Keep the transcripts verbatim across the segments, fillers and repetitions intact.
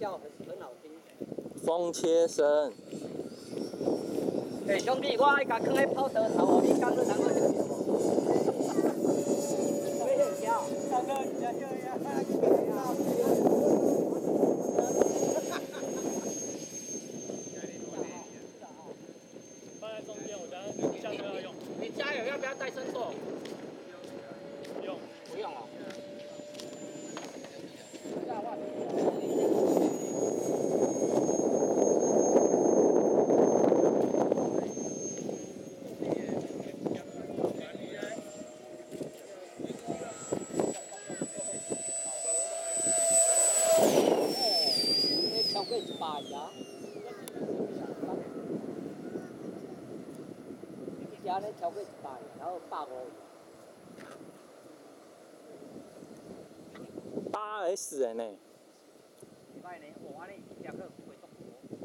笑很很好听。 风切声。 哎、欸，兄弟，我爱甲放喺泡德头哦，你讲你当我就有无？没人教，大哥，你家就要看这个呀。 放在中间，我等下下车要用。 你加油要不要带伸缩？ 不用， 不用哦。超过一百呀！一家呢超过一百，然后百五。 八 S 的呢？ 一百呢，我呢两个回动。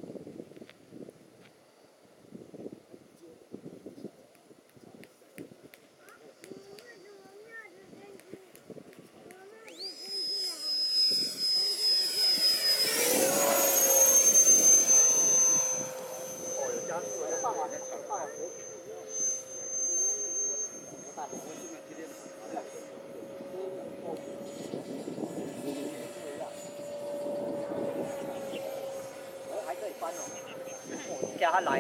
还可以翻哦，哦，加下来，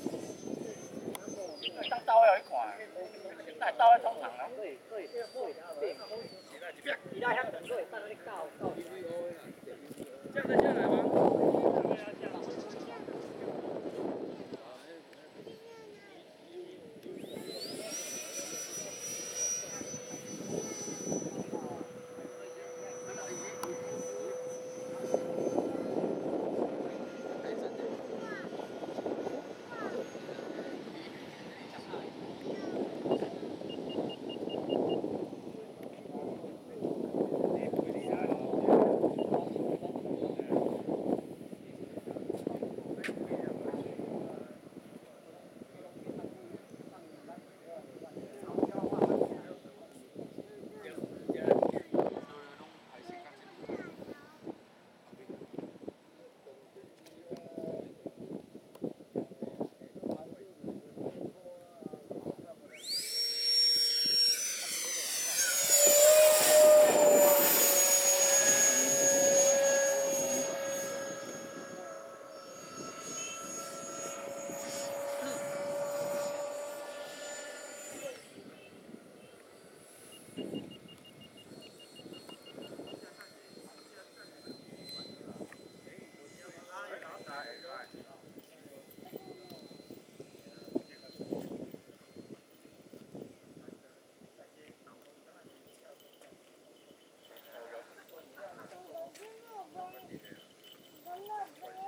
当刀有一款，那刀要通常咯。对对对对，其他香等对，但那里搞搞。 这样再下来吗？ Thank you.